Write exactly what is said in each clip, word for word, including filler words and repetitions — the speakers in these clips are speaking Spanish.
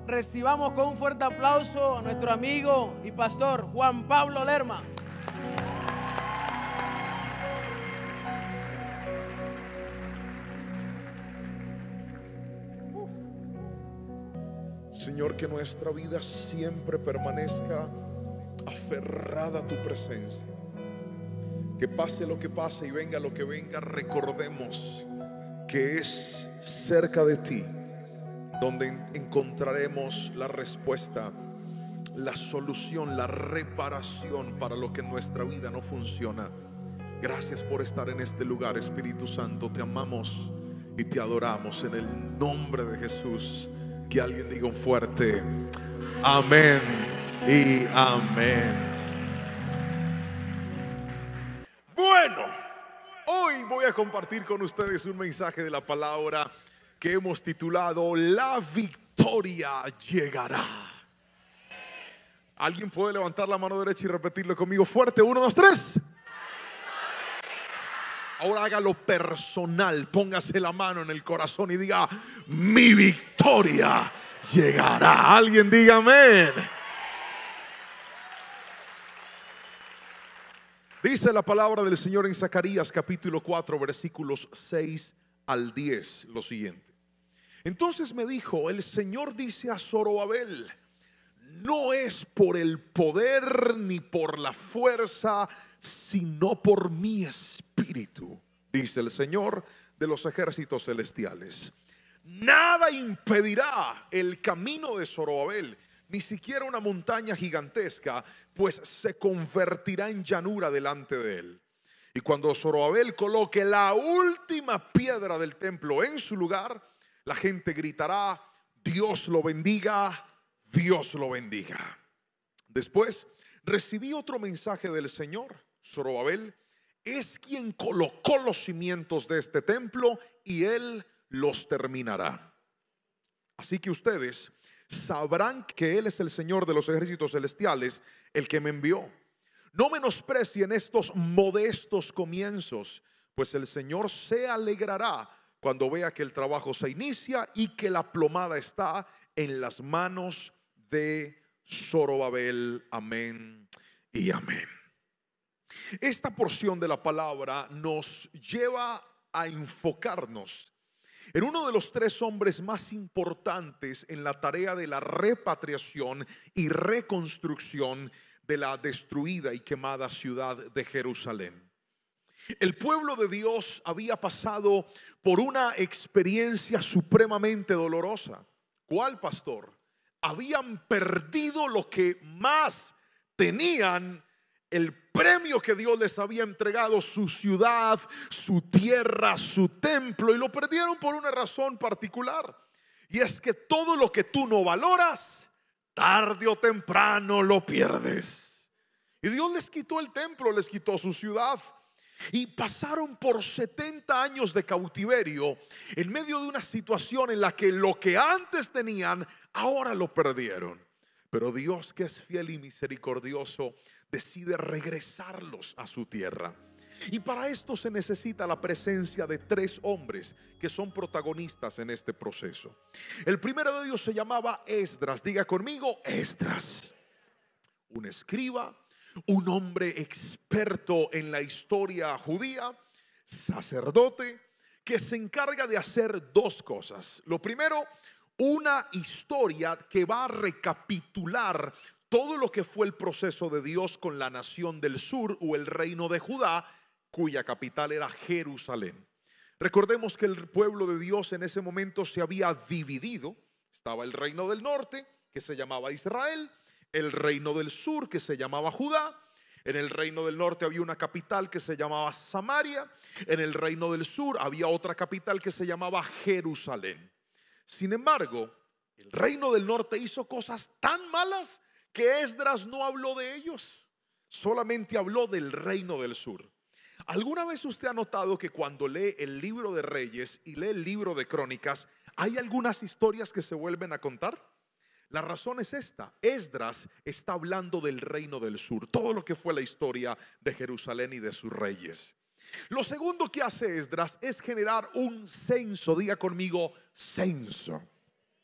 Recibamos con un fuerte aplauso a nuestro amigo y pastor Juan Pablo Lerma. Señor, que nuestra vida siempre permanezca aferrada a tu presencia. Que pase lo que pase y venga lo que venga, recordemos que es cerca de ti donde encontraremos la respuesta, la solución, la reparación para lo que en nuestra vida no funciona. Gracias por estar en este lugar, Espíritu Santo. Te amamos y te adoramos en el nombre de Jesús. Que alguien diga un fuerte amén y amén. Bueno, hoy voy a compartir con ustedes un mensaje de la palabra que hemos titulado La victoria llegará. ¿Alguien puede levantar la mano derecha y repetirlo conmigo fuerte? Uno, dos, tres. Ahora hágalo personal, póngase la mano en el corazón y diga: mi victoria llegará. Alguien diga amén. Dice la palabra del Señor en Zacarías capítulo cuatro versículos seis al diez lo siguiente: entonces me dijo, el Señor dice a Zorobabel, no es por el poder ni por la fuerza, sino por mi espíritu, dice el Señor de los ejércitos celestiales. Nada impedirá el camino de Zorobabel, ni siquiera una montaña gigantesca, pues se convertirá en llanura delante de él. Y cuando Zorobabel coloque la última piedra del templo en su lugar, la gente gritará: Dios lo bendiga, Dios lo bendiga. Después recibí otro mensaje del Señor. Zorobabel es quien colocó los cimientos de este templo y él los terminará. Así que ustedes sabrán que él es el Señor de los ejércitos celestiales, el que me envió. No menosprecien estos modestos comienzos, pues el Señor se alegrará cuando vea que el trabajo se inicia y que la plomada está en las manos de Zorobabel. Amén y amén. Esta porción de la palabra nos lleva a enfocarnos en uno de los tres hombres más importantes en la tarea de la repatriación y reconstrucción de la destruida y quemada ciudad de Jerusalén. El pueblo de Dios había pasado por una experiencia supremamente dolorosa. ¿Cuál, pastor? Habían perdido lo que más tenían, el premio que Dios les había entregado, su ciudad, su tierra, su templo, y lo perdieron por una razón particular. Y es que todo lo que tú no valoras, tarde o temprano lo pierdes. Y Dios les quitó el templo, les quitó su ciudad. Y pasaron por setenta años de cautiverio en medio de una situación en la que lo que antes tenían, ahora lo perdieron. Pero Dios, que es fiel y misericordioso, decide regresarlos a su tierra. Y para esto se necesita la presencia de tres hombres que son protagonistas en este proceso. El primero de ellos se llamaba Esdras. Diga conmigo, Esdras. Un escriba, un hombre experto en la historia judía, sacerdote, que se encarga de hacer dos cosas. Lo primero, una historia que va a recapitular todo lo que fue el proceso de Dios con la nación del sur o el reino de Judá, cuya capital era Jerusalén. Recordemos que el pueblo de Dios en ese momento se había dividido. Estaba el reino del norte, que se llamaba Israel, el reino del sur, que se llamaba Judá. En el reino del norte había una capital que se llamaba Samaria. En el reino del sur había otra capital que se llamaba Jerusalén. Sin embargo, el reino del norte hizo cosas tan malas que Esdras no habló de ellos, solamente habló del reino del sur. ¿Alguna vez usted ha notado que cuando lee el libro de Reyes y lee el libro de Crónicas, hay algunas historias que se vuelven a contar? La razón es esta: Esdras está hablando del reino del sur, todo lo que fue la historia de Jerusalén y de sus reyes. Lo segundo que hace Esdras es generar un censo. Diga conmigo, censo.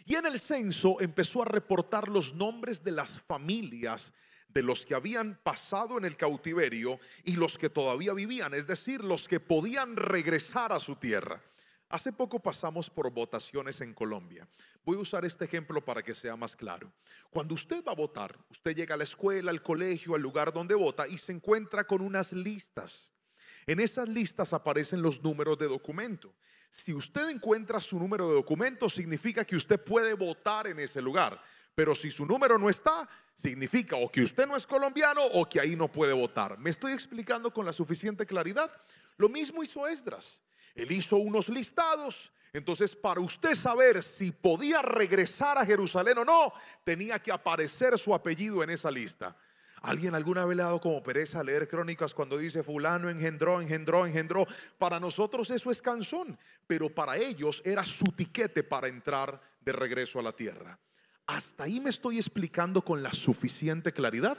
Y en el censo empezó a reportar los nombres de las familias de los que habían pasado en el cautiverio y los que todavía vivían, es decir, los que podían regresar a su tierra. Hace poco pasamos por votaciones en Colombia. Voy a usar este ejemplo para que sea más claro. Cuando usted va a votar, usted llega a la escuela, al colegio, al lugar donde vota y se encuentra con unas listas. En esas listas aparecen los números de documento. Si usted encuentra su número de documento, significa que usted puede votar en ese lugar. Pero si su número no está, significa o que usted no es colombiano o que ahí no puede votar. ¿Me estoy explicando con la suficiente claridad? Lo mismo hizo Esdras. Él hizo unos listados. Entonces, para usted saber si podía regresar a Jerusalén o no, tenía que aparecer su apellido en esa lista. ¿Alguien alguna vez le ha dado como pereza leer crónicas cuando dice fulano engendró, engendró, engendró? Para nosotros eso es canzón, pero para ellos era su tiquete para entrar de regreso a la tierra. ¿Hasta ahí me estoy explicando con la suficiente claridad?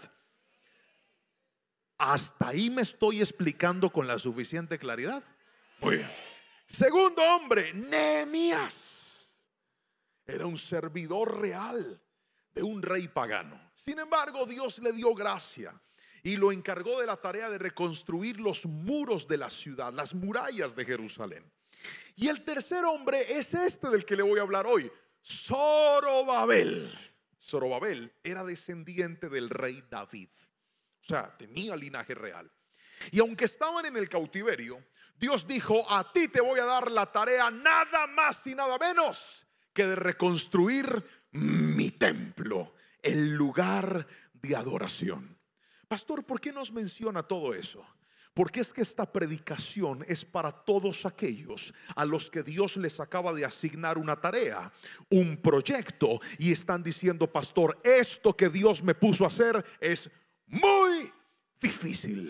¿Hasta ahí me estoy explicando con la suficiente claridad? Muy bien. Segundo hombre, Nehemías. Era un servidor real de un rey pagano. Sin embargo, Dios le dio gracia y lo encargó de la tarea de reconstruir los muros de la ciudad, las murallas de Jerusalén. Y el tercer hombre es este del que le voy a hablar hoy, Zorobabel. Zorobabel era descendiente del rey David, o sea, tenía linaje real. Y aunque estaban en el cautiverio, Dios dijo: a ti te voy a dar la tarea nada más y nada menos que de reconstruir mi templo, el lugar de adoración. Pastor, ¿por qué nos menciona todo eso? Porque es que esta predicación es para todos aquellos a los que Dios les acaba de asignar una tarea, un proyecto, y están diciendo: pastor, esto que Dios me puso a hacer es muy difícil.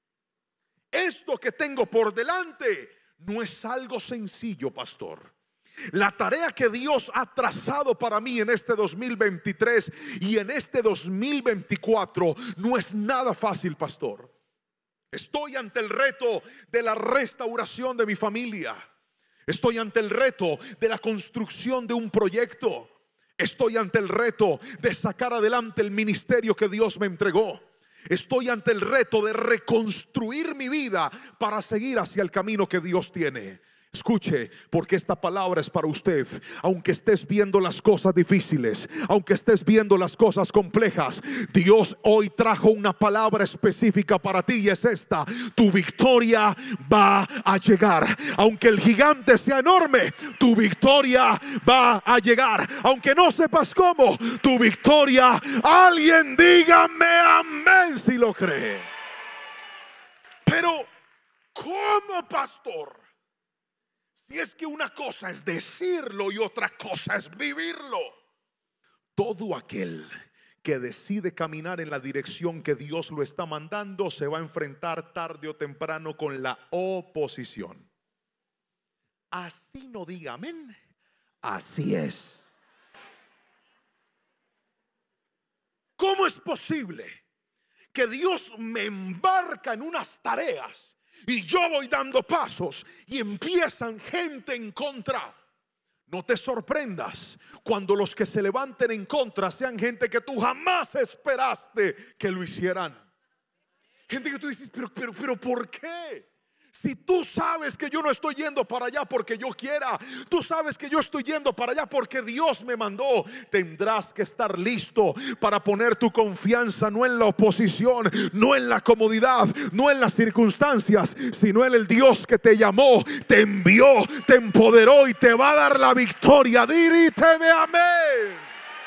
Esto que tengo por delante no es algo sencillo, pastor. La tarea que Dios ha trazado para mí en este dos mil veintitrés y en este dos mil veinticuatro no es nada fácil, pastor. Estoy ante el reto de la restauración de mi familia. Estoy ante el reto de la construcción de un proyecto. Estoy ante el reto de sacar adelante el ministerio que Dios me entregó. Estoy ante el reto de reconstruir mi vida para seguir hacia el camino que Dios tiene. Escuche, porque esta palabra es para usted. Aunque estés viendo las cosas difíciles, aunque estés viendo las cosas complejas, Dios hoy trajo una palabra específica para ti, y es esta: tu victoria va a llegar. Aunque el gigante sea enorme, tu victoria va a llegar. Aunque no sepas cómo, tu victoria, alguien dígame amén si lo cree. Pero ¿cómo, pastor? Si es que una cosa es decirlo y otra cosa es vivirlo. Todo aquel que decide caminar en la dirección que Dios lo está mandando se va a enfrentar tarde o temprano con la oposición. Así no diga amén. Así es. ¿Cómo es posible que Dios me embarca en unas tareas y yo voy dando pasos y empiezan gente en contra? No te sorprendas cuando los que se levanten en contra sean gente que tú jamás esperaste que lo hicieran. Gente que tú dices, pero, pero, pero ¿por qué? Si tú sabes que yo no estoy yendo para allá porque yo quiera, tú sabes que yo estoy yendo para allá porque Dios me mandó, tendrás que estar listo para poner tu confianza no en la oposición, no en la comodidad, no en las circunstancias, sino en el Dios que te llamó, te envió, te empoderó y te va a dar la victoria. Diríteme amén.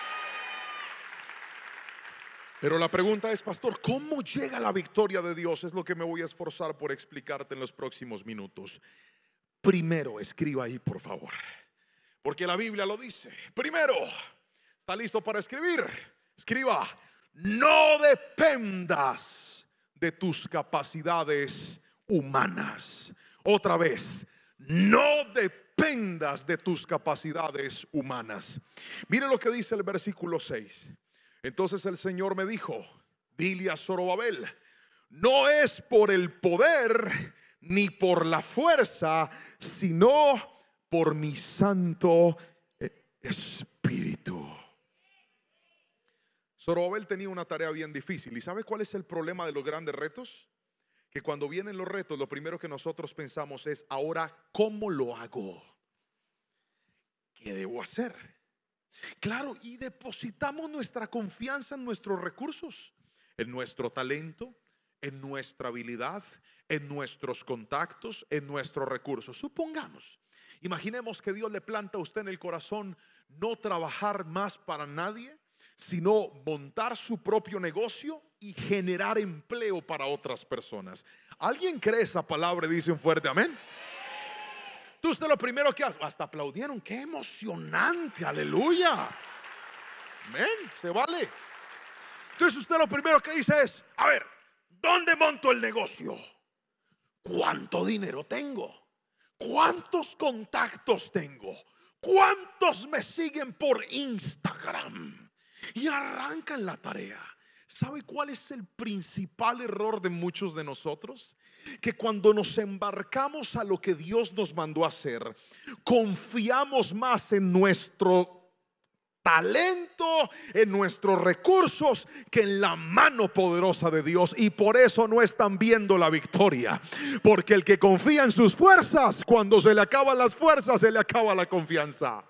Pero la pregunta es, pastor, ¿cómo llega la victoria de Dios? Es lo que me voy a esforzar por explicarte en los próximos minutos. Primero, escriba ahí, por favor, porque la Biblia lo dice. Primero, ¿está listo para escribir? Escriba: no dependas de tus capacidades humanas. Otra vez, no dependas de tus capacidades humanas. Mire lo que dice el versículo seis. Entonces el Señor me dijo: dile a Zorobabel, no es por el poder ni por la fuerza, sino por mi Santo Espíritu. Zorobabel tenía una tarea bien difícil. ¿Y sabe cuál es el problema de los grandes retos? Que cuando vienen los retos, lo primero que nosotros pensamos es: ahora, ¿cómo lo hago? ¿Qué debo hacer? Claro, y depositamos nuestra confianza en nuestros recursos, en nuestro talento, en nuestra habilidad, en nuestros contactos, en nuestros recursos. Supongamos, imaginemos que Dios le planta a usted en el corazón no trabajar más para nadie, sino montar su propio negocio y generar empleo para otras personas. ¿Alguien cree esa palabra y dice un fuerte amén? Tú, usted lo primero que hace, hasta aplaudieron, qué emocionante, aleluya, amén, se vale. Entonces usted lo primero que dice es: a ver, ¿dónde monto el negocio? ¿Cuánto dinero tengo? ¿Cuántos contactos tengo? ¿Cuántos me siguen por Instagram? Y arrancan la tarea. ¿Sabe cuál es el principal error de muchos de nosotros? Que cuando nos embarcamos a lo que Dios nos mandó a hacer, confiamos más en nuestro talento, en nuestros recursos, que en la mano poderosa de Dios. Y por eso no están viendo la victoria. Porque el que confía en sus fuerzas, cuando se le acaban las fuerzas, se le acaba la confianza.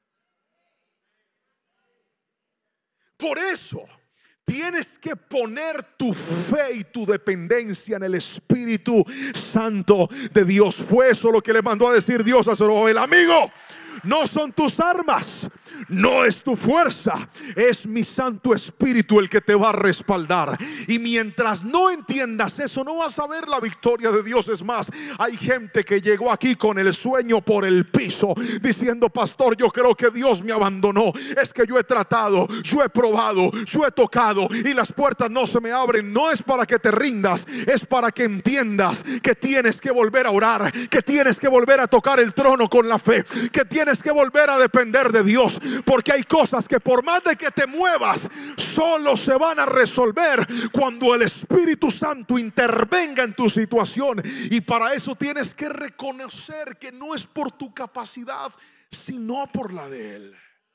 Por eso tienes que poner tu fe y tu dependencia en el Espíritu Santo de Dios. Fue eso lo que le mandó a decir Dios a Zorobabel: amigo, no son tus armas, no es tu fuerza, es mi Santo Espíritu el que te va a respaldar. Y mientras no entiendas eso, no vas a ver la victoria de Dios. Es más, hay gente que llegó aquí con el sueño por el piso, diciendo: pastor, yo creo que Dios me abandonó. Es que yo he tratado, yo he probado, yo he tocado y las puertas no se me abren. No es para que te rindas, es para que entiendas que tienes que volver a orar, que tienes que volver a tocar el trono con la fe, que tienes que volver a depender de Dios. Porque hay cosas que por más de que te muevas, solo se van a resolver cuando el Espíritu Santo intervenga en tu situación. Y para eso tienes que reconocer que no es por tu capacidad, sino por la de Él.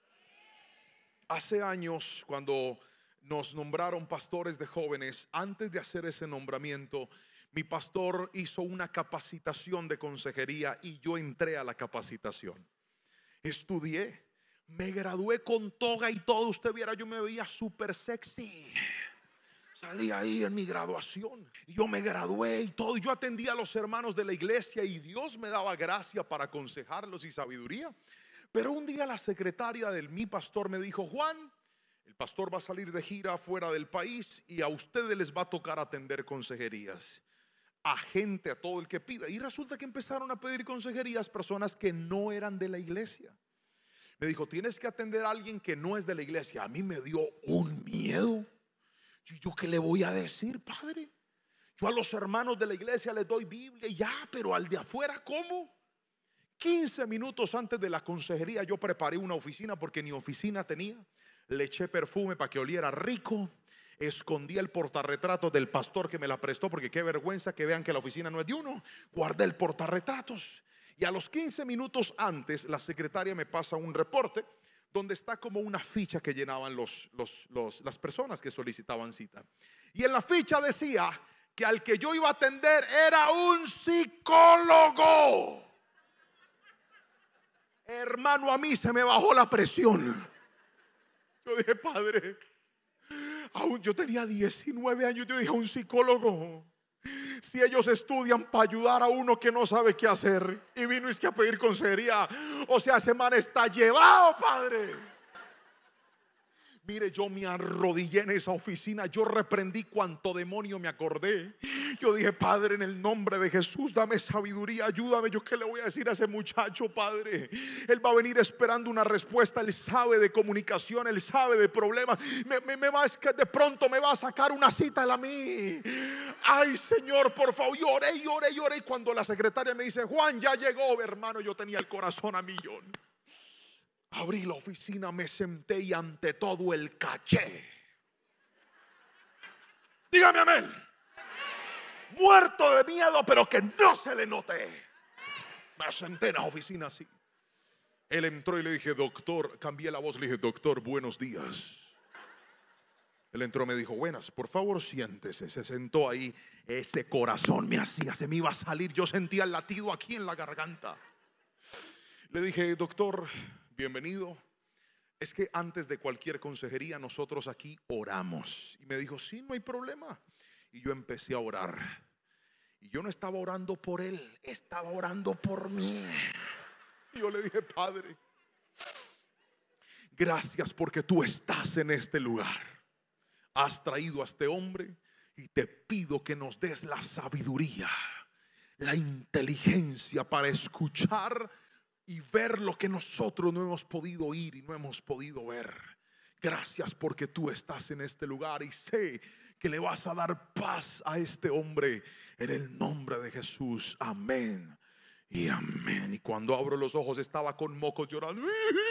Hace años, cuando nos nombraron pastores de jóvenes, antes de hacer ese nombramiento, mi pastor hizo una capacitación de consejería y yo entré a la capacitación. Estudié, me gradué con toga y todo. Usted viera, yo me veía súper sexy. Salí ahí en mi graduación, yo me gradué y todo. Yo atendía a los hermanos de la iglesia y Dios me daba gracia para aconsejarlos y sabiduría. Pero un día la secretaria de mi pastor me dijo: Juan, el pastor va a salir de gira fuera del país y a ustedes les va a tocar atender consejerías a gente, a todo el que pida. Y resulta que empezaron a pedir consejerías personas que no eran de la iglesia. Me dijo: tienes que atender a alguien que no es de la iglesia. A mí me dio un miedo. Yo, ¿yo qué le voy a decir, padre? Yo a los hermanos de la iglesia les doy Biblia y ya, pero al de afuera, ¿cómo? quince minutos antes de la consejería yo preparé una oficina, porque ni oficina tenía. Le eché perfume para que oliera rico. Escondí el portarretratos del pastor que me la prestó, porque qué vergüenza que vean que la oficina no es de uno. Guardé el portarretratos. Y a los quince minutos antes, la secretaria me pasa un reporte donde está como una ficha que llenaban los, los, los, las personas que solicitaban cita. Y en la ficha decía que al que yo iba a atender era un psicólogo. Hermano, a mí se me bajó la presión. Yo dije: padre, aún yo tenía diecinueve años. Yo dije: un psicólogo, si ellos estudian para ayudar a uno que no sabe qué hacer, y vino es que a pedir consejería. O sea, ese man está llevado, padre. Mire, yo me arrodillé en esa oficina. Yo reprendí cuanto demonio me acordé. Yo dije: padre, en el nombre de Jesús, dame sabiduría, ayúdame. Yo qué le voy a decir a ese muchacho, padre. Él va a venir esperando una respuesta. Él sabe de comunicación, él sabe de problemas. Me, me, me va, es que de pronto me va a sacar una cita él a mí. Ay, Señor, por favor. Lloré, lloré, lloré. Y cuando la secretaria me dice: Juan, ya llegó, hermano, yo tenía el corazón a millón. Abrí la oficina, me senté y ante todo el caché. Dígame amén. Muerto de miedo, pero que no se le note. Me senté en la oficina así. Él entró y le dije: doctor, cambié la voz, le dije: doctor, buenos días. Él entró, me dijo, buenas, por favor siéntese. Se sentó ahí. Ese corazón me hacía, se me iba a salir. Yo sentía el latido aquí en la garganta. Le dije, doctor, bienvenido. Es que antes de cualquier consejería nosotros aquí oramos. Y me dijo, sí, no hay problema. Y yo empecé a orar. Y yo no estaba orando por él, estaba orando por mí. Y yo le dije, Padre, gracias porque tú estás en este lugar. Has traído a este hombre y te pido que nos des la sabiduría, la inteligencia para escuchar y ver lo que nosotros no hemos podido oír y no hemos podido ver. Gracias porque tú estás en este lugar y sé que le vas a dar paz a este hombre en el nombre de Jesús. Amén y amén. Y cuando abro los ojos estaba con mocos llorando.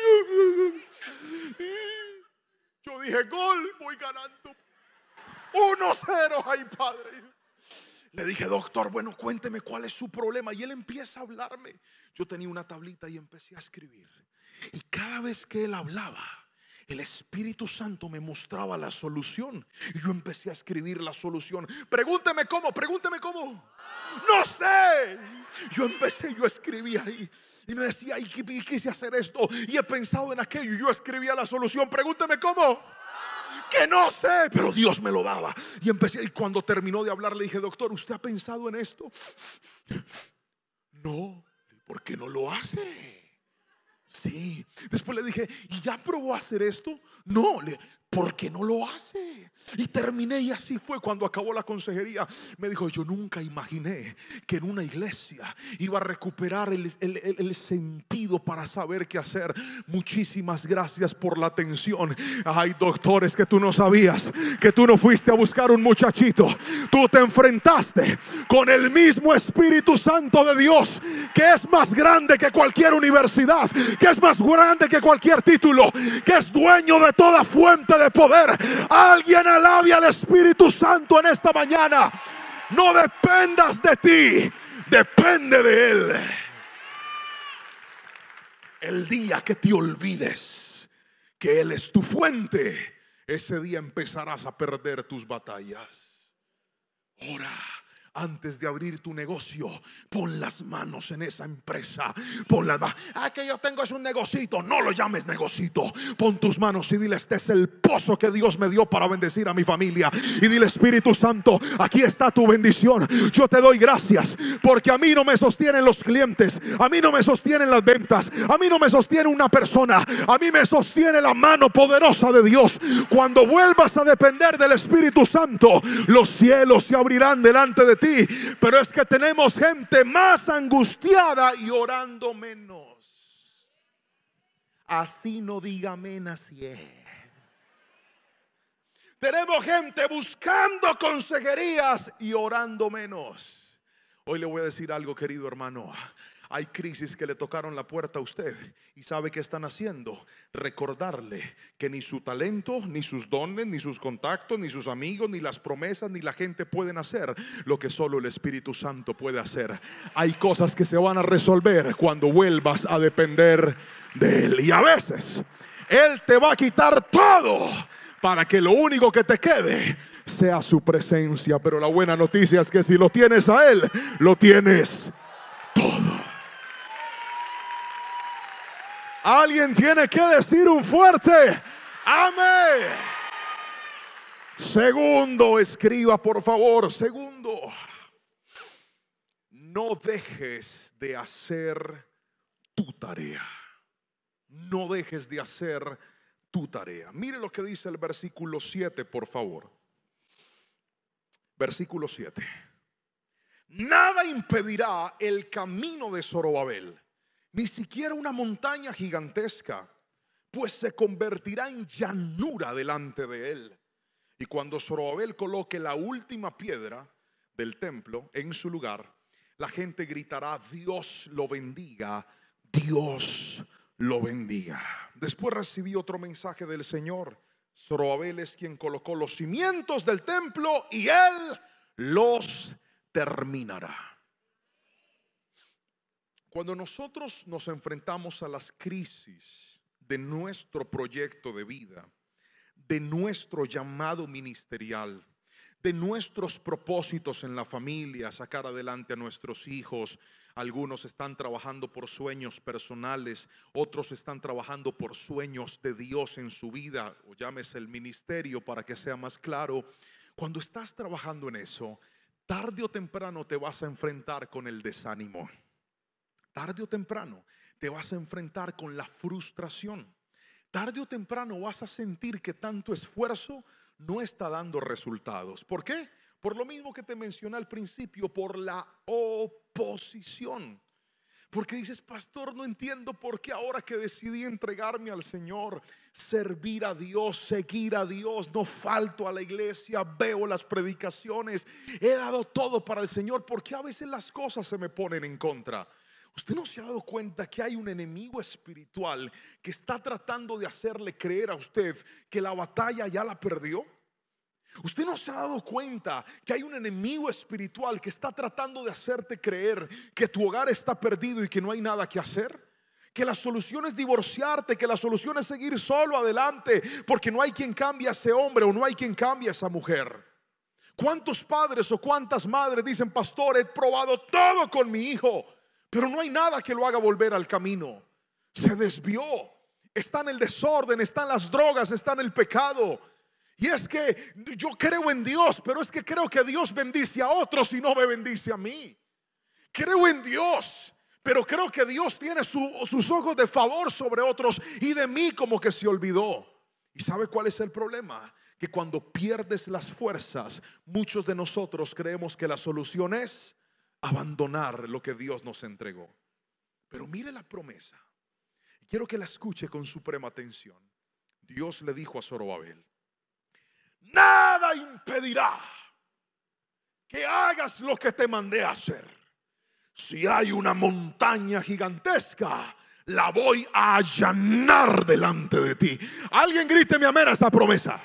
Yo dije, gol, voy ganando uno cero. Ay, Padre. Le dije, doctor, bueno, cuénteme cuál es su problema. Y él empieza a hablarme. Yo tenía una tablita y empecé a escribir. Y cada vez que él hablaba, el Espíritu Santo me mostraba la solución. Y yo empecé a escribir la solución. Pregúnteme cómo, pregúnteme cómo. No sé. Yo empecé, yo escribí ahí. Y me decía, y quise hacer esto. Y he pensado en aquello. Y yo escribía la solución. Pregúnteme cómo. Que no sé, pero Dios me lo daba. Y empecé, y cuando terminó de hablar le dije, doctor, ¿usted ha pensado en esto? No. ¿Por qué no lo hace? Sí. Después le dije, ¿y ya probó a hacer esto? No. Le, ¿por qué no lo hace? Y terminé, y así fue. Cuando acabó la consejería me dijo, yo nunca imaginé que en una iglesia iba a recuperar el, el, el, el sentido para saber qué hacer. Muchísimas gracias por la atención. Ay, doctores, que tú no sabías, que tú no fuiste a buscar un muchachito. Tú te enfrentaste con el mismo Espíritu Santo de Dios, que es más grande que cualquier universidad, que es más grande que cualquier título, que es dueño de toda fuente de poder. Alguien alabe al Espíritu Santo en esta mañana. No dependas de ti, depende de Él. El día que te olvides que Él es tu fuente, ese día empezarás a perder tus batallas. Ora. Antes de abrir tu negocio, pon las manos en esa empresa. Pon las manos. Ah, que yo tengo es un negocito. No lo llames negocito. Pon tus manos y dile, este es el pozo que Dios me dio para bendecir a mi familia. Y dile, Espíritu Santo, aquí está tu bendición. Yo te doy gracias porque a mí no me sostienen los clientes, a mí no me sostienen las ventas, a mí no me sostiene una persona, a mí me sostiene la mano poderosa de Dios. Cuando vuelvas a depender del Espíritu Santo, los cielos se abrirán delante de ti. Pero es que tenemos gente más angustiada y orando menos. Así no diga amén, así es. Tenemos gente buscando consejerías y orando menos. Hoy le voy a decir algo, querido hermano. Hay crisis que le tocaron la puerta a usted y sabe qué están haciendo. Recordarle que ni su talento, ni sus dones, ni sus contactos, ni sus amigos, ni las promesas, ni la gente pueden hacer lo que solo el Espíritu Santo puede hacer. Hay cosas que se van a resolver cuando vuelvas a depender de Él. Y a veces Él te va a quitar todo para que lo único que te quede sea su presencia. Pero la buena noticia es que si lo tienes a Él, lo tienes todo. Alguien tiene que decir un fuerte amén. Segundo, escriba por favor. Segundo, no dejes de hacer tu tarea. No dejes de hacer tu tarea. Mire lo que dice el versículo siete, por favor. Versículo siete. Nada impedirá el camino de Zorobabel, ni siquiera una montaña gigantesca, pues se convertirá en llanura delante de él. Y cuando Zorobabel coloque la última piedra del templo en su lugar, la gente gritará, Dios lo bendiga, Dios lo bendiga. Después recibí otro mensaje del Señor. Zorobabel es quien colocó los cimientos del templo y él los terminará. Cuando nosotros nos enfrentamos a las crisis de nuestro proyecto de vida, de nuestro llamado ministerial, de nuestros propósitos en la familia, sacar adelante a nuestros hijos. Algunos están trabajando por sueños personales, otros están trabajando por sueños de Dios en su vida, o llámese el ministerio para que sea más claro. Cuando estás trabajando en eso, tarde o temprano te vas a enfrentar con el desánimo. Tarde o temprano te vas a enfrentar con la frustración. Tarde o temprano vas a sentir que tanto esfuerzo no está dando resultados. ¿Por qué? Por lo mismo que te mencioné al principio, por la oposición. Porque dices, pastor, no entiendo por qué ahora que decidí entregarme al Señor, servir a Dios, seguir a Dios, no falto a la iglesia, veo las predicaciones, he dado todo para el Señor, ¿por qué a veces las cosas se me ponen en contra? ¿Usted no se ha dado cuenta que hay un enemigo espiritual que está tratando de hacerle creer a usted que la batalla ya la perdió? ¿Usted no se ha dado cuenta que hay un enemigo espiritual que está tratando de hacerte creer que tu hogar está perdido y que no hay nada que hacer? Que la solución es divorciarte, que la solución es seguir solo adelante porque no hay quien cambie a ese hombre o no hay quien cambie a esa mujer. ¿Cuántos padres o cuántas madres dicen, pastor, he probado todo con mi hijo, pero no hay nada que lo haga volver al camino? Se desvió, está en el desorden, está en las drogas, está en el pecado. Y es que yo creo en Dios, pero es que creo que Dios bendice a otros y no me bendice a mí. Creo en Dios, pero creo que Dios tiene su, sus ojos de favor sobre otros y de mí como que se olvidó. ¿Y sabe cuál es el problema? Que cuando pierdes las fuerzas, muchos de nosotros creemos que la solución es abandonar lo que Dios nos entregó. Pero mire la promesa. Quiero que la escuche con suprema atención. Dios le dijo a Zorobabel: nada impedirá que hagas lo que te mandé a hacer. Si hay una montaña gigantesca, la voy a allanar delante de ti. Alguien gríteme amén a esa promesa.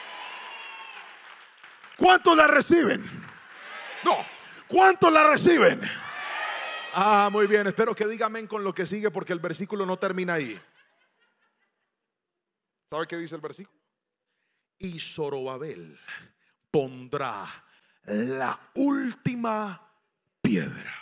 ¿Cuántos la reciben? No. ¿Cuántos la reciben? Ah, muy bien. Espero que diga amén con lo que sigue, porque el versículo no termina ahí. ¿Sabe qué dice el versículo? Y Zorobabel pondrá la última piedra.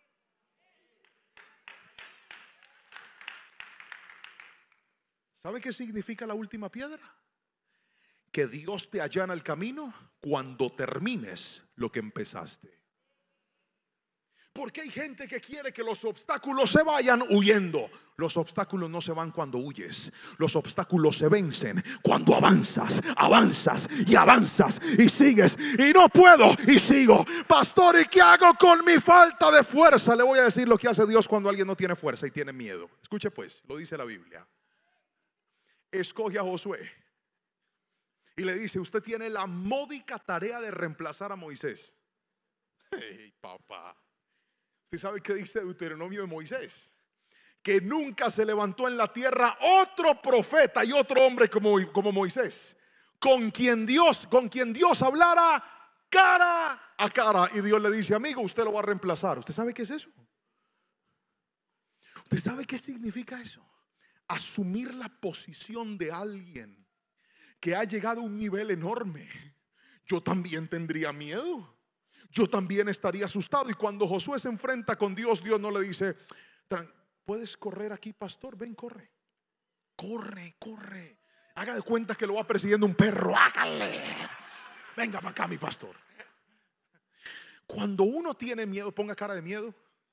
¿Sabe qué significa la última piedra? Que Dios te allana el camino cuando termines lo que empezaste. Porque hay gente que quiere que los obstáculos se vayan huyendo. Los obstáculos no se van cuando huyes. Los obstáculos se vencen cuando avanzas, avanzas y avanzas y sigues. Y no puedo y sigo. Pastor, ¿y qué hago con mi falta de fuerza? Le voy a decir lo que hace Dios cuando alguien no tiene fuerza y tiene miedo. Escuche pues, lo dice la Biblia. Escoge a Josué y le dice: usted tiene la módica tarea de reemplazar a Moisés. Hey, papá. ¿Usted sabe qué dice Deuteronomio de Moisés? Que nunca se levantó en la tierra otro profeta y otro hombre como, como Moisés, con quien Dios, con quien Dios hablara cara a cara. Y Dios le dice: amigo, usted lo va a reemplazar. ¿Usted sabe qué es eso? ¿Usted sabe qué significa eso? Asumir la posición de alguien que ha llegado a un nivel enorme. Yo también tendría miedo. Yo también estaría asustado. Y cuando Josué se enfrenta con Dios, Dios no le dice: puedes correr aquí, pastor, ven, corre. Corre, corre. Haga de cuenta que lo va persiguiendo un perro. Hágale. Venga para acá, mi pastor. Cuando uno tiene miedo, ponga cara de miedo.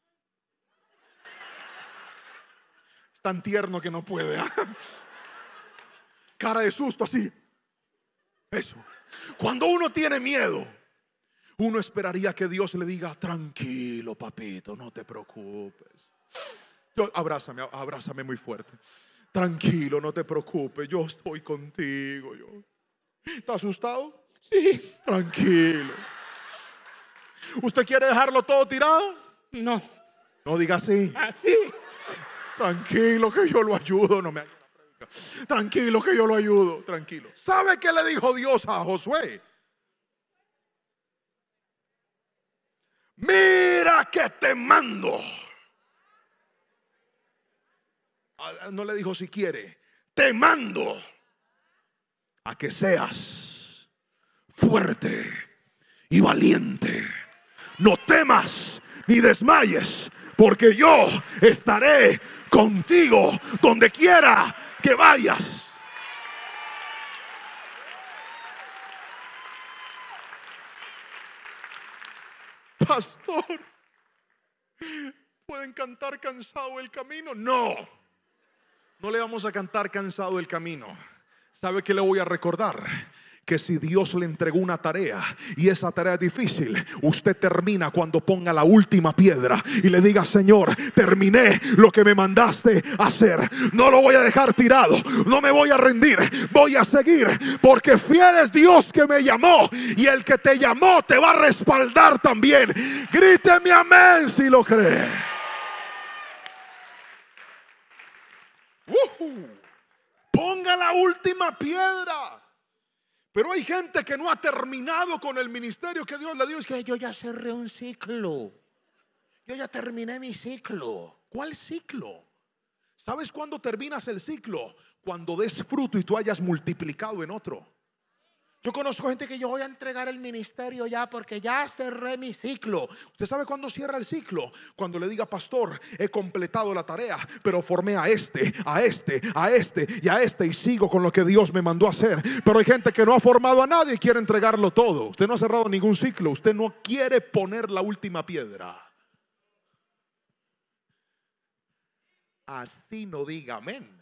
Es tan tierno que no puede, ¿eh? Cara de susto, así. Eso. Cuando uno tiene miedo, uno esperaría que Dios le diga: tranquilo, papito, no te preocupes. Yo, abrázame, abrázame muy fuerte. Tranquilo, no te preocupes, yo estoy contigo. Yo. ¿Está asustado? Sí. Tranquilo. ¿Usted quiere dejarlo todo tirado? No. No diga así. Así. Tranquilo, que yo lo ayudo. No me ayuda la predica. Tranquilo, que yo lo ayudo. Tranquilo. ¿Sabe qué le dijo Dios a Josué? Mira que te mando. No le dijo si quiere, te mando a que seas fuerte y valiente. No temas ni desmayes, porque yo estaré contigo donde quiera que vayas. Pastor, ¿pueden cantar cansado el camino? No, no le vamos a cantar cansado el camino. ¿Sabe qué le voy a recordar? Que si Dios le entregó una tarea y esa tarea es difícil, usted termina cuando ponga la última piedra y le diga: Señor, terminé lo que me mandaste a hacer. No lo voy a dejar tirado, no me voy a rendir, voy a seguir, porque fiel es Dios que me llamó, y el que te llamó te va a respaldar también. Gríteme amén si lo cree. Uh-huh. Ponga la última piedra. Pero hay gente que no ha terminado con el ministerio que Dios le dio. Es que yo ya cerré un ciclo, yo ya terminé mi ciclo. ¿Cuál ciclo? ¿Sabes cuándo terminas el ciclo? Cuando des fruto y tú hayas multiplicado en otro. Yo conozco gente que yo voy a entregar el ministerio ya porque ya cerré mi ciclo. ¿Usted sabe cuándo cierra el ciclo? Cuando le diga: pastor, he completado la tarea, pero formé a este, a este, a este y a este, y sigo con lo que Dios me mandó a hacer. Pero hay gente que no ha formado a nadie y quiere entregarlo todo. Usted no ha cerrado ningún ciclo. Usted no quiere poner la última piedra. Así no diga amén.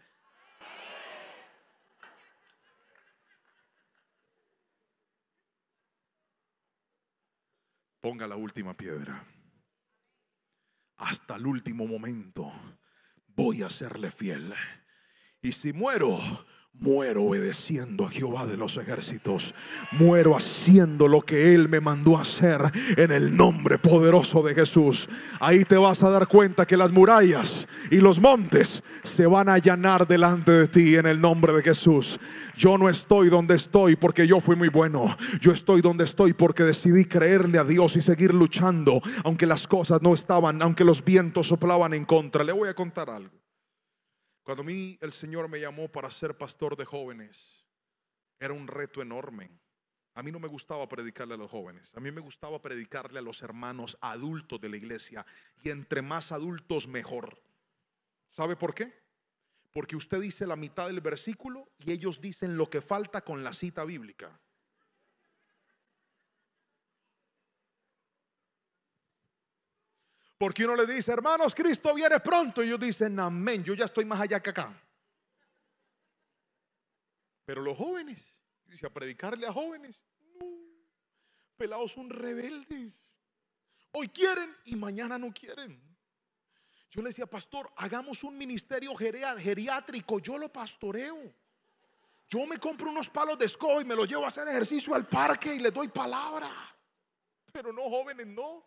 Ponga la última piedra. Hasta el último momento voy a serle fiel. Y si muero, muero obedeciendo a Jehová de los ejércitos. Muero haciendo lo que Él me mandó a hacer, en el nombre poderoso de Jesús. Ahí te vas a dar cuenta que las murallas y los montes se van a allanar delante de ti, en el nombre de Jesús. Yo no estoy donde estoy porque yo fui muy bueno. Yo estoy donde estoy porque decidí creerle a Dios y seguir luchando, aunque las cosas no estaban, aunque los vientos soplaban en contra. Le voy a contar algo. Cuando a mí el Señor me llamó para ser pastor de jóvenes, era un reto enorme. A mí no me gustaba predicarle a los jóvenes. A mí me gustaba predicarle a los hermanos adultos de la iglesia. Y entre más adultos, mejor. ¿Sabe por qué? Porque usted dice la mitad del versículo y ellos dicen lo que falta con la cita bíblica. Porque uno le dice: hermanos, Cristo viene pronto, y ellos dicen: amén, yo ya estoy más allá que acá. Pero los jóvenes, dice, a predicarle a jóvenes, no, pelados son rebeldes. Hoy quieren y mañana no quieren. Yo le decía: pastor, hagamos un ministerio geriátrico, yo lo pastoreo. Yo me compro unos palos de escoba y me los llevo a hacer ejercicio al parque y les doy palabra. Pero no, jóvenes, no.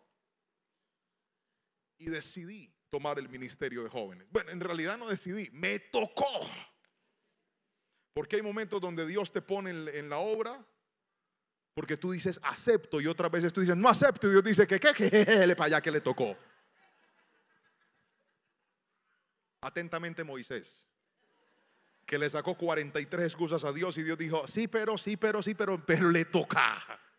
Y decidí tomar el ministerio de jóvenes. Bueno, en realidad no decidí, me tocó. Porque hay momentos donde Dios te pone en, en la obra, porque tú dices acepto, y otras veces tú dices no acepto, y Dios dice que qué, que, que, que para allá que le tocó. Atentamente Moisés, que le sacó cuarenta y tres excusas a Dios, y Dios dijo: sí, pero, sí, pero, sí, pero, pero le toca.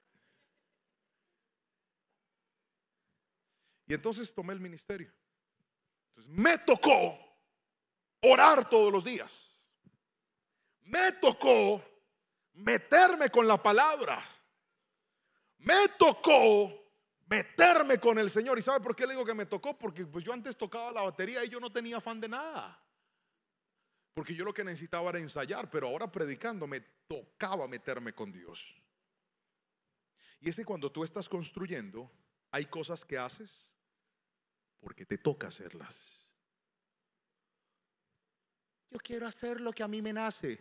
Y entonces tomé el ministerio. Entonces me tocó orar todos los días. Me tocó meterme con la palabra. Me tocó meterme con el Señor. ¿Y sabe por qué le digo que me tocó? Porque pues yo antes tocaba la batería y yo no tenía afán de nada. Porque yo lo que necesitaba era ensayar. Pero ahora predicando me tocaba meterme con Dios. Y es que cuando tú estás construyendo, hay cosas que haces porque te toca hacerlas. Yo quiero hacer lo que a mí me nace.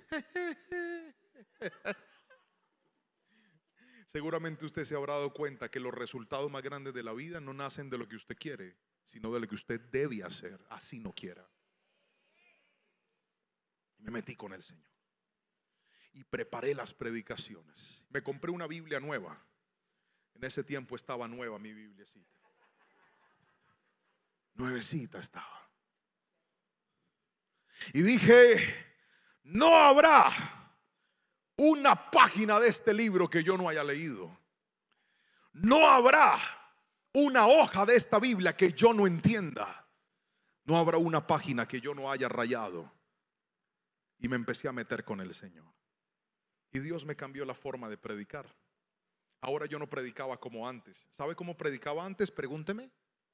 Seguramente usted se habrá dado cuenta que los resultados más grandes de la vida no nacen de lo que usted quiere, sino de lo que usted debe hacer, así no quiera. Me metí con el Señor y preparé las predicaciones. Me compré una Biblia nueva. En ese tiempo estaba nueva mi Bibliacita. Nuevecita estaba. Y dije: no habrá una página de este libro que yo no haya leído. No habrá una hoja de esta Biblia que yo no entienda. No habrá una página que yo no haya rayado. Y me empecé a meter con el Señor. Y Dios me cambió la forma de predicar. Ahora yo no predicaba como antes. ¿Sabe cómo predicaba antes? Pregúnteme.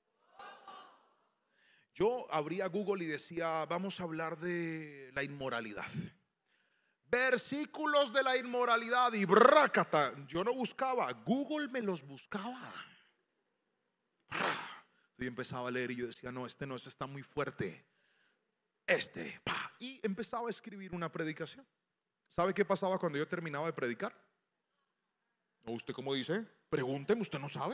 Yo abría Google y decía, vamos a hablar de la inmoralidad. Versículos de la inmoralidad y brácata. Yo no buscaba, Google me los buscaba. Y empezaba a leer y yo decía, no, este no, este está muy fuerte. Este, pa. Y empezaba a escribir una predicación. ¿Sabe qué pasaba cuando yo terminaba de predicar? ¿O usted cómo dice? Pregúnteme, ¿usted no sabe?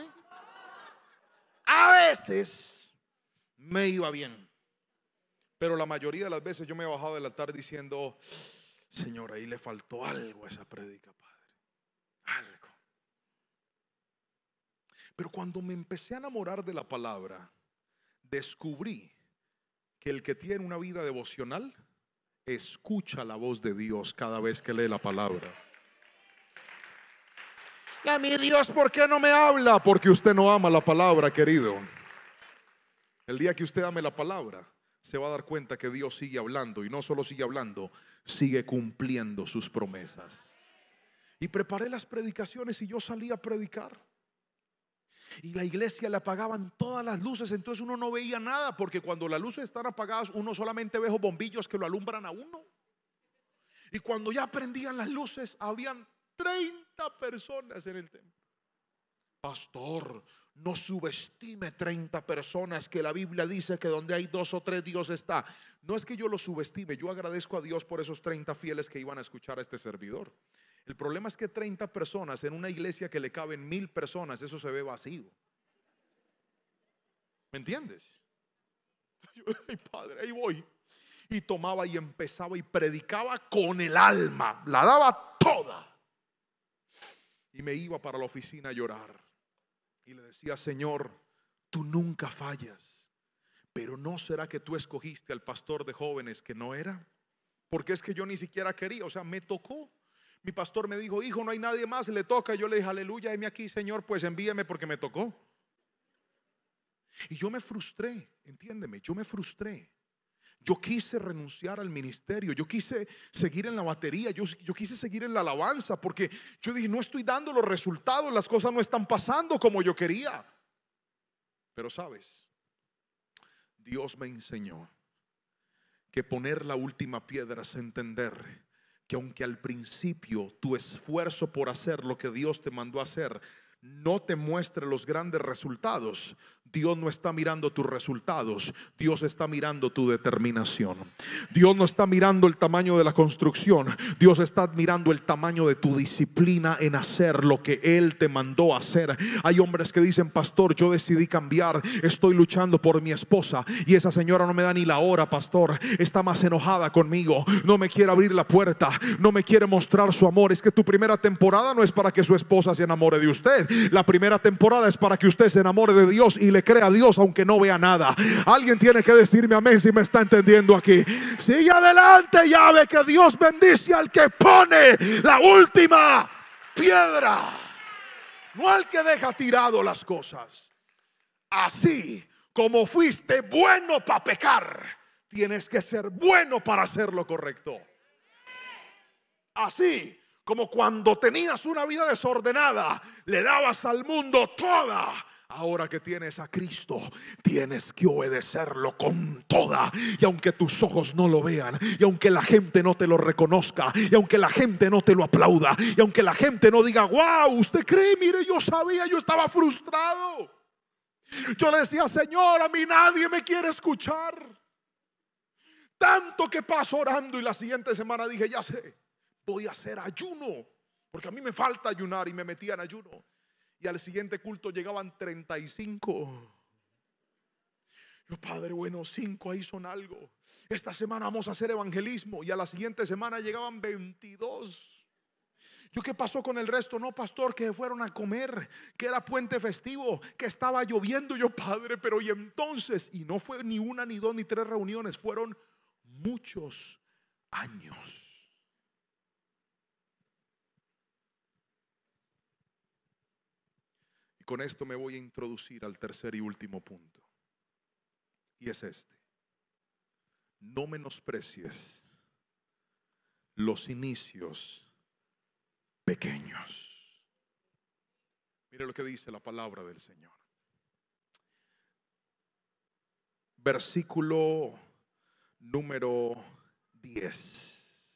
A veces me iba bien, pero la mayoría de las veces yo me he bajado del altar diciendo, Señor, ahí le faltó algo a esa prédica, Padre. Algo. Pero cuando me empecé a enamorar de la palabra, descubrí que el que tiene una vida devocional escucha la voz de Dios cada vez que lee la palabra. Y a mí, Dios, ¿por qué no me habla? Porque usted no ama la palabra, querido. El día que usted ame la palabra, se va a dar cuenta que Dios sigue hablando. Y no solo sigue hablando, sigue cumpliendo sus promesas. Y preparé las predicaciones y yo salí a predicar. Y la iglesia le apagaban todas las luces, entonces uno no veía nada, porque cuando las luces están apagadas uno solamente ve esos bombillos que lo alumbran a uno. Y cuando ya prendían las luces, habían treinta personas en el templo. Pastor, no subestime treinta personas, que la Biblia dice que donde hay dos o tres Dios está. No es que yo lo subestime, yo agradezco a Dios por esos treinta fieles que iban a escuchar a este servidor. El problema es que treinta personas en una iglesia que le caben mil personas, eso se ve vacío. ¿Me entiendes? Yo, ay, Padre, ahí voy. Y tomaba y empezaba y predicaba con el alma, la daba toda. Y me iba para la oficina a llorar. Y le decía, Señor, tú nunca fallas. Pero ¿no será que tú escogiste al pastor de jóvenes que no era? Porque es que yo ni siquiera quería, o sea, me tocó. Mi pastor me dijo, hijo, no hay nadie más, le toca. Yo le dije, aleluya, heme aquí, Señor, pues envíeme porque me tocó. Y yo me frustré, entiéndeme, yo me frustré. Yo quise renunciar al ministerio, yo quise seguir en la batería, yo, yo quise seguir en la alabanza, porque yo dije, no estoy dando los resultados, las cosas no están pasando como yo quería. Pero sabes, Dios me enseñó que poner la última piedra es entender que aunque al principio tu esfuerzo por hacer lo que Dios te mandó a hacer no te muestre los grandes resultados, Dios no está mirando tus resultados, Dios está mirando tu determinación. Dios no está mirando el tamaño de la construcción, Dios está mirando el tamaño de tu disciplina en hacer lo que Él te mandó a hacer. Hay hombres que dicen, pastor, yo decidí cambiar, estoy luchando por mi esposa y esa señora no me da ni la hora, pastor, está más enojada conmigo, no me quiere abrir la puerta, no me quiere mostrar su amor. Es que tu primera temporada no es para que su esposa se enamore de usted, la primera temporada es para que usted se enamore de Dios y le crea a Dios aunque no vea nada. Alguien tiene que decirme amén si me está entendiendo aquí. Sigue adelante, ya ve que Dios bendice al que pone la última piedra, no al que deja tirado las cosas. Así como fuiste bueno para pecar, tienes que ser bueno para hacer lo correcto. Así como cuando tenías una vida desordenada, le dabas al mundo toda, ahora que tienes a Cristo, tienes que obedecerlo con toda. Y aunque tus ojos no lo vean, y aunque la gente no te lo reconozca, y aunque la gente no te lo aplauda, y aunque la gente no diga, wow, usted cree, mire, yo sabía, yo estaba frustrado. Yo le decía, Señor, a mí nadie me quiere escuchar. Tanto que paso orando, y la siguiente semana dije, ya sé, voy a hacer ayuno, porque a mí me falta ayunar, y me metía en ayuno. Y al siguiente culto llegaban treinta y cinco. Yo, Padre bueno, cinco ahí son algo. Esta semana vamos a hacer evangelismo. Y a la siguiente semana llegaban veintidós. Yo, ¿qué pasó con el resto? No, pastor, que fueron a comer, que era puente festivo, que estaba lloviendo. Yo, Padre, pero y entonces, y no fue ni una, ni dos, ni tres reuniones, fueron muchos años. con esto me voy a introducir al tercer y último punto. Y es este: no menosprecies los inicios pequeños. Mire lo que dice la palabra del Señor. Versículo número diez.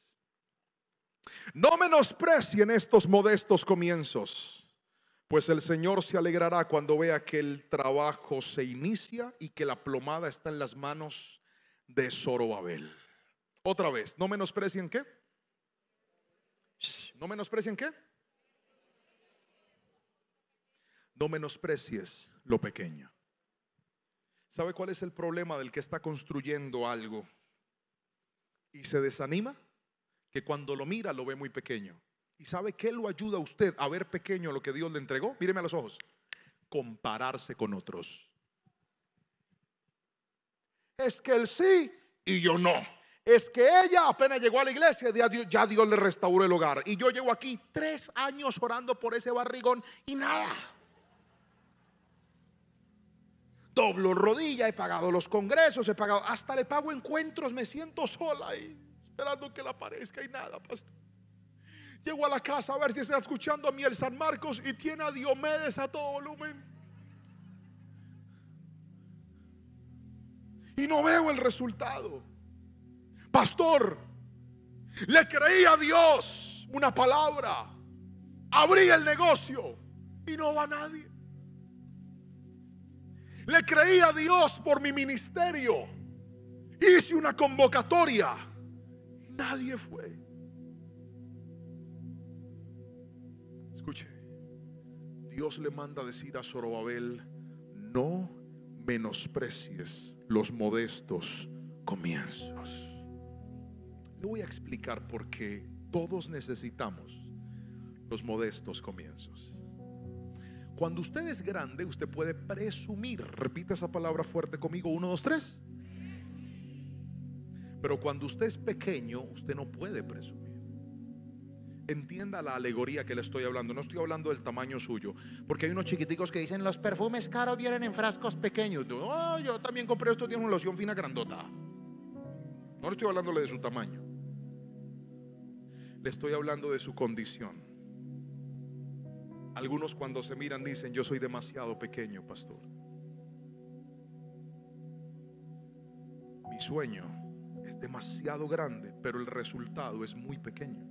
No menosprecien estos modestos comienzos, pues el Señor se alegrará cuando vea que el trabajo se inicia y que la plomada está en las manos de Zorobabel. Otra vez, ¿no menosprecien qué? ¿No menosprecien qué? No menosprecies lo pequeño. ¿Sabe cuál es el problema del que está construyendo algo y se desanima? Que cuando lo mira lo ve muy pequeño. ¿Y sabe qué lo ayuda a usted a ver pequeño lo que Dios le entregó? Míreme a los ojos. Compararse con otros. Es que él sí y yo no. Es que ella apenas llegó a la iglesia, ya Dios, ya Dios le restauró el hogar. Y yo llevo aquí tres años orando por ese barrigón y nada. Doblo rodilla, he pagado los congresos, he pagado, hasta le pago encuentros, me siento sola ahí, esperando que le aparezca y nada, pastor. Llego a la casa a ver si está escuchando a mí el San Marcos y tiene a Diomedes a todo volumen. Y no veo el resultado. Pastor, le creí a Dios una palabra, abrí el negocio y no va nadie. Le creí a Dios por mi ministerio, hice una convocatoria y nadie fue. Escuche, Dios le manda a decir a Zorobabel: no menosprecies los modestos comienzos. Le voy a explicar por qué todos necesitamos los modestos comienzos. Cuando usted es grande, usted puede presumir. Repita esa palabra fuerte conmigo: uno, dos, tres. Pero cuando usted es pequeño, usted no puede presumir. Entienda la alegoría que le estoy hablando. No estoy hablando del tamaño suyo, porque hay unos chiquiticos que dicen: los perfumes caros vienen en frascos pequeños. Oh, yo también compré esto, tiene una loción fina grandota. No le estoy hablándole de su tamaño, le estoy hablando de su condición. Algunos cuando se miran dicen: yo soy demasiado pequeño, pastor. Mi sueño es demasiado grande, pero el resultado es muy pequeño.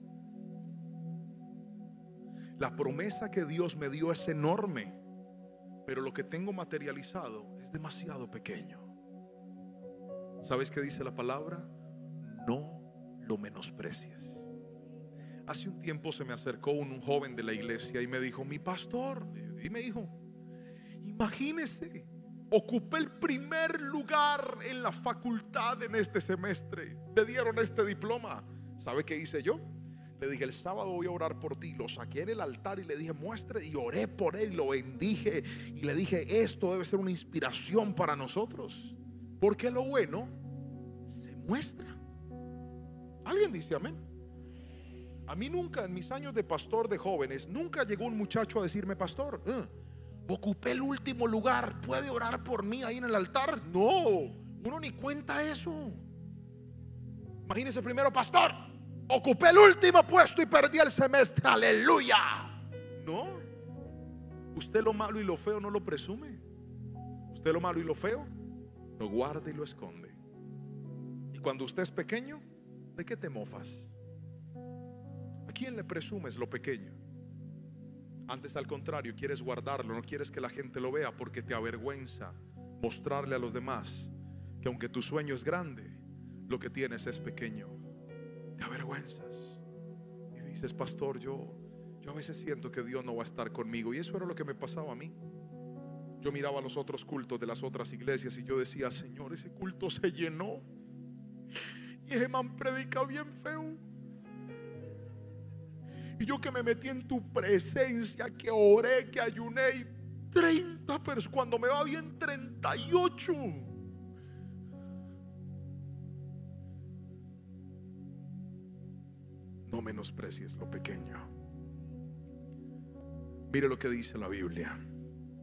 La promesa que Dios me dio es enorme, pero lo que tengo materializado es demasiado pequeño. ¿Sabes qué dice la palabra? No lo menosprecies. Hace un tiempo se me acercó un, un joven de la iglesia y me dijo: mi pastor, y me dijo, imagínese, ocupé el primer lugar en la facultad en este semestre, me dieron este diploma. ¿Sabe qué hice yo? Le dije: el sábado voy a orar por ti. Lo saqué en el altar y le dije: muestre. Y oré por él, lo bendije y le dije: esto debe ser una inspiración para nosotros, porque lo bueno se muestra. ¿Alguien dice amén? A mí nunca, en mis años de pastor de jóvenes, nunca llegó un muchacho a decirme: pastor, eh, ocupé el último lugar, ¿puede orar por mí ahí en el altar? No, uno ni cuenta eso. Imagínese primero: pastor, ocupé el último puesto y perdí el semestre, aleluya. No, usted lo malo y lo feo no lo presume. Usted lo malo y lo feo lo guarda y lo esconde. Y cuando usted es pequeño, ¿de qué te mofas? ¿A quién le presumes lo pequeño? Antes, al contrario, quieres guardarlo, no quieres que la gente lo vea, porque te avergüenza mostrarle a los demás que aunque tu sueño es grande, lo que tienes es pequeño. Te avergüenzas y dices: pastor, yo, yo a veces siento que Dios no va a estar conmigo. Y eso era lo que me pasaba a mí. Yo miraba los otros cultos de las otras iglesias y yo decía: Señor, ese culto se llenó y ese man predica bien feo. Y yo que me metí en tu presencia, que oré, que ayuné, y treinta personas, cuando me va bien treinta y ocho. No menosprecies lo pequeño. Mire lo que dice la Biblia.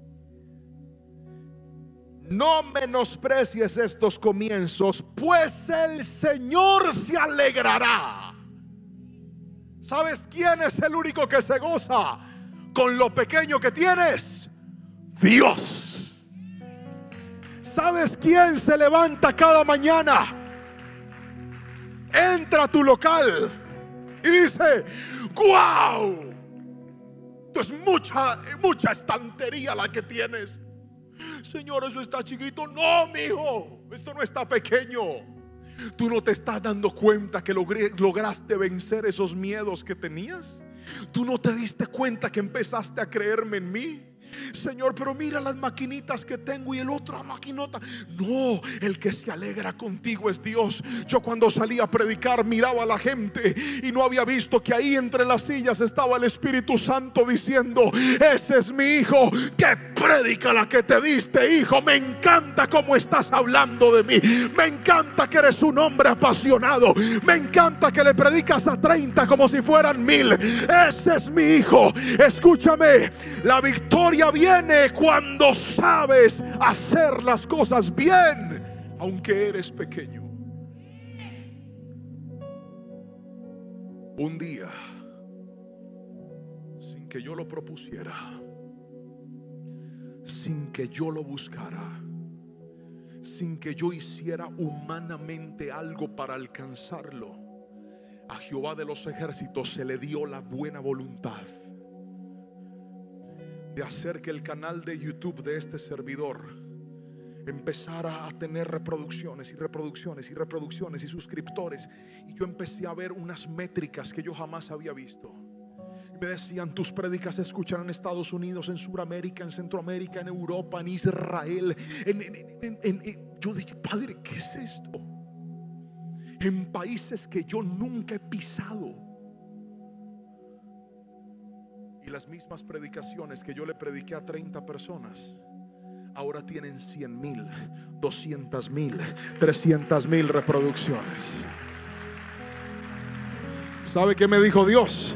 no menosprecies estos comienzos, pues el Señor se alegrará. ¿Sabes quién es el único que se goza con lo pequeño que tienes? Dios. ¿Sabes quién se levanta cada mañana? Entra a tu local y dice: ¡guau! Esto es mucha, mucha estantería la que tienes. Señor, eso está chiquito. No, mijo, esto no está pequeño. Tú no te estás dando cuenta que logré, lograste vencer esos miedos que tenías. Tú no te diste cuenta que empezaste a creerme en mí. Señor, pero mira las maquinitas que tengo y el otro maquinota. No, el que se alegra contigo es Dios. Yo cuando salí a predicar miraba a la gente y no había visto que ahí entre las sillas estaba el Espíritu Santo diciendo: ese es mi hijo. ¡Qué prédica la que te diste, hijo! Me encanta cómo estás hablando de mí. Me encanta que eres un hombre apasionado. Me encanta que le predicas a treinta como si fueran mil. Ese es mi hijo. Escúchame, la victoria viene cuando sabes hacer las cosas bien, aunque eres pequeño. Un día, sin que yo lo propusiera, sin que yo lo buscara, sin que yo hiciera humanamente algo para alcanzarlo, a Jehová de los ejércitos se le dio la buena voluntad de hacer que el canal de YouTube de este servidor empezara a tener reproducciones y reproducciones y reproducciones y suscriptores. Y yo empecé a ver unas métricas que yo jamás había visto. Y me decían: tus prédicas se escuchan en Estados Unidos, en Sudamérica, en Centroamérica, en Europa, en Israel, en, en, en, en, en. Yo dije: Padre, ¿qué es esto? En países que yo nunca he pisado. Y las mismas predicaciones que yo le prediqué a treinta personas ahora tienen cien mil, doscientas mil, trescientas mil reproducciones. ¿Sabe qué me dijo Dios?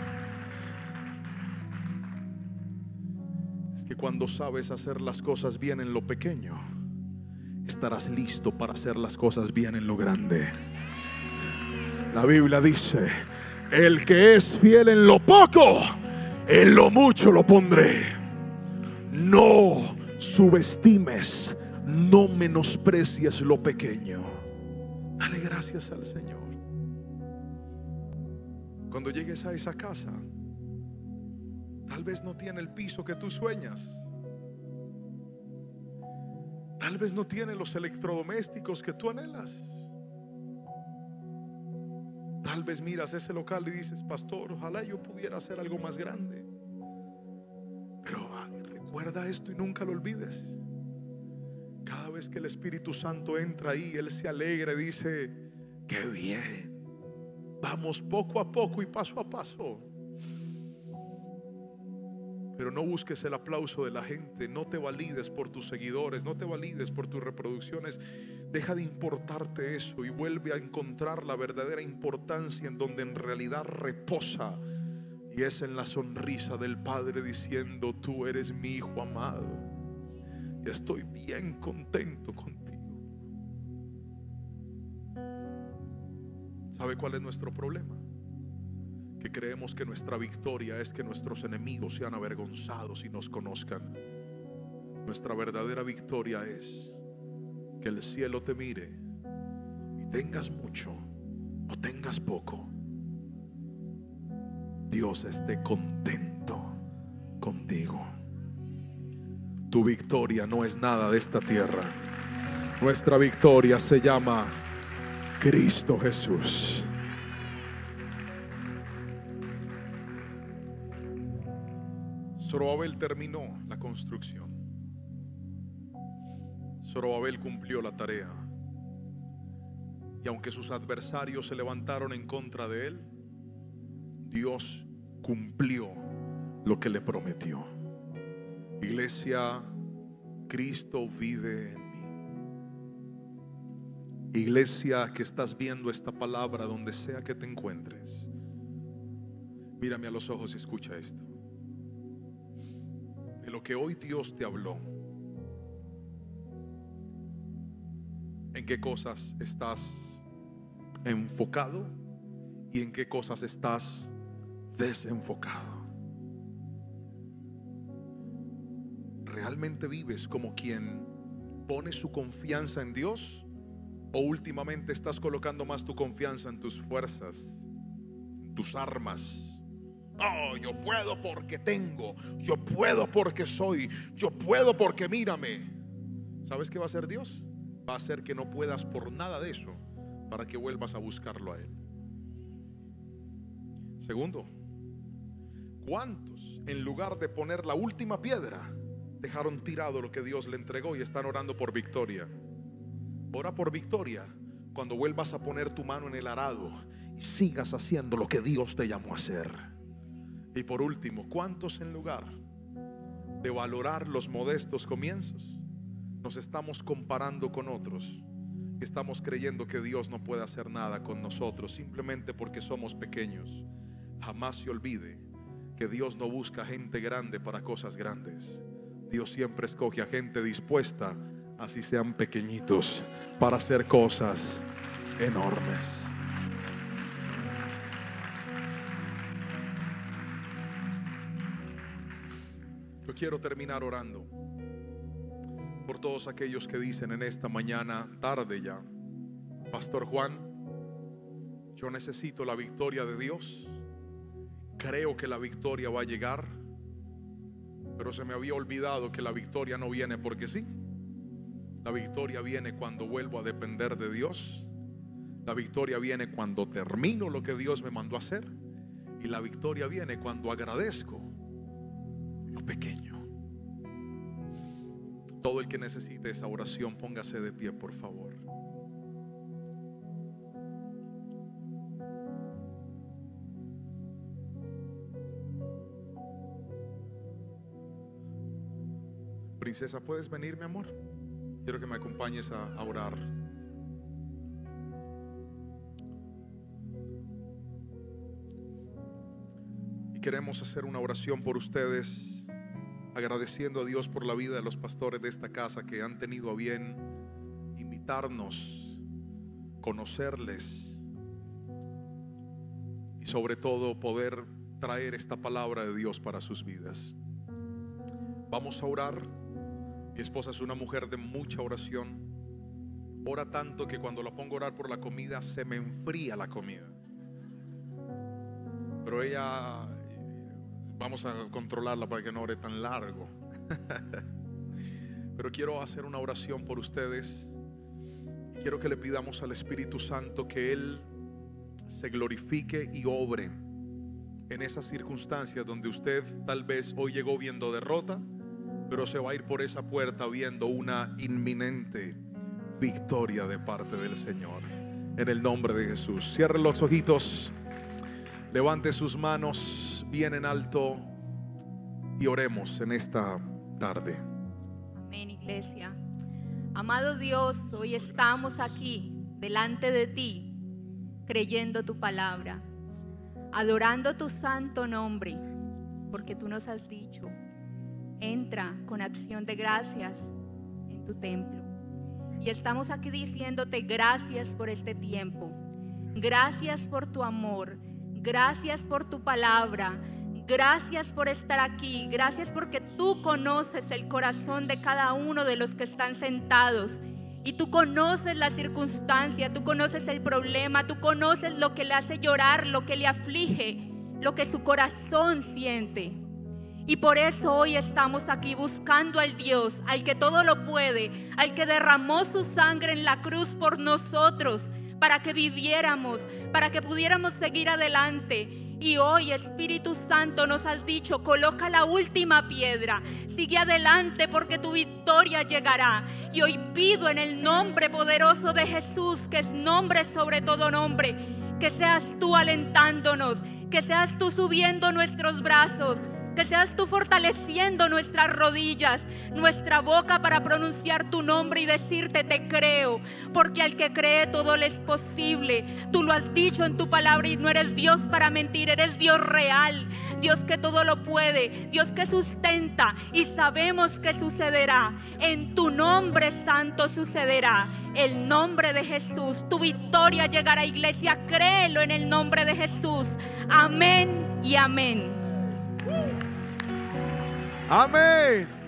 Es que cuando sabes hacer las cosas bien en lo pequeño, estarás listo para hacer las cosas bien en lo grande. La Biblia dice: el que es fiel en lo poco, en lo mucho lo pondré. No subestimes, no menosprecies lo pequeño. Dale gracias al Señor. Cuando llegues a esa casa, tal vez no tiene el piso que tú sueñas. Tal vez no tiene los electrodomésticos que tú anhelas. Tal vez miras ese local y dices: pastor, ojalá yo pudiera hacer algo más grande. Pero recuerda esto y nunca lo olvides. Cada vez que el Espíritu Santo entra ahí, Él se alegra y dice: qué bien, vamos poco a poco y paso a paso. Pero no busques el aplauso de la gente. No te valides por tus seguidores, no te valides por tus reproducciones. Deja de importarte eso y vuelve a encontrar la verdadera importancia en donde en realidad reposa, y es en la sonrisa del Padre diciendo: tú eres mi hijo amado y estoy bien contento contigo. ¿Sabe cuál es nuestro problema? Que creemos que nuestra victoria es que nuestros enemigos sean avergonzados y nos conozcan. Nuestra verdadera victoria es que el cielo te mire y tengas mucho o tengas poco, Dios esté contento contigo. Tu victoria no es nada de esta tierra. Nuestra victoria se llama Cristo Jesús. Zorobabel terminó la construcción. Zorobabel cumplió la tarea. Y aunque sus adversarios se levantaron en contra de él, Dios cumplió lo que le prometió. Iglesia, Cristo vive en mí. Iglesia que estás viendo esta palabra donde sea que te encuentres, mírame a los ojos y escucha esto. De lo que hoy Dios te habló, ¿En qué cosas estás enfocado y en qué cosas estás desenfocado? ¿Realmente vives como quien pone su confianza en Dios? ¿O últimamente estás colocando más tu confianza en tus fuerzas, en tus armas? Oh, yo puedo porque tengo, yo puedo porque soy, yo puedo porque mírame. ¿Sabes qué va a hacer Dios? Va a hacer que no puedas por nada de eso, para que vuelvas a buscarlo a Él. Segundo, ¿cuántos en lugar de poner la última piedra dejaron tirado lo que Dios le entregó y están orando por victoria? Ora por victoria cuando vuelvas a poner tu mano en el arado y sigas haciendo lo que Dios te llamó a hacer. Y por último, ¿cuántos en lugar de valorar los modestos comienzos nos estamos comparando con otros? Estamos creyendo que Dios no puede hacer nada con nosotros simplemente porque somos pequeños. Jamás se olvide que Dios no busca gente grande para cosas grandes. Dios siempre escoge a gente dispuesta, así sean pequeñitos, para hacer cosas enormes. Yo quiero terminar orando por todos aquellos que dicen en esta mañana, tarde ya: Pastor Juan, yo necesito la victoria de Dios. Creo que la victoria va a llegar, pero se me había olvidado que la victoria no viene porque sí. La victoria viene cuando vuelvo a depender de Dios. La victoria viene cuando termino lo que Dios me mandó a hacer. Y la victoria viene cuando agradezco lo pequeño. Todo el que necesite esa oración, póngase de pie, por favor. Princesa, ¿puedes venir, mi amor? Quiero que me acompañes a, a orar. Y queremos hacer una oración por ustedes, agradeciendo a Dios por la vida de los pastores de esta casa que han tenido a bien invitarnos, conocerles y sobre todo poder traer esta palabra de Dios para sus vidas. Vamos a orar. Mi esposa es una mujer de mucha oración. Ora tanto que cuando la pongo a orar por la comida se me enfría la comida. Pero ella, vamos a controlarla para que no ore tan largo. Pero quiero hacer una oración por ustedes. Quiero que le pidamos al Espíritu Santo que Él se glorifique y obre en esas circunstancias donde usted tal vez hoy llegó viendo derrota, pero se va a ir por esa puerta viendo una inminente victoria de parte del Señor. En el nombre de Jesús. Cierre los ojitos, levante sus manos bien en alto y oremos en esta tarde. Amén, iglesia. Amado Dios, hoy estamos aquí delante de ti, creyendo tu palabra, adorando tu santo nombre, porque tú nos has dicho: entra con acción de gracias en tu templo. Y estamos aquí diciéndote gracias por este tiempo, gracias por tu amor, gracias por tu palabra, gracias por estar aquí, gracias porque tú conoces el corazón de cada uno de los que están sentados. Y tú conoces la circunstancia, tú conoces el problema, tú conoces lo que le hace llorar, lo que le aflige, lo que su corazón siente. Y por eso hoy estamos aquí buscando al Dios, al que todo lo puede, al que derramó su sangre en la cruz por nosotros, para que viviéramos, para que pudiéramos seguir adelante. Y hoy, Espíritu Santo, nos has dicho: coloca la última piedra, sigue adelante porque tu victoria llegará. Y hoy pido en el nombre poderoso de Jesús, que es nombre sobre todo nombre, que seas tú alentándonos, que seas tú subiendo nuestros brazos, que seas tú fortaleciendo nuestras rodillas, nuestra boca para pronunciar tu nombre y decirte: te creo, porque al que cree todo le es posible. Tú lo has dicho en tu palabra y no eres Dios para mentir, eres Dios real, Dios que todo lo puede, Dios que sustenta, y sabemos que sucederá. En tu nombre santo sucederá. el nombre de Jesús. Tu victoria llegará, iglesia. Créelo en el nombre de Jesús. Amén y amén. Amén.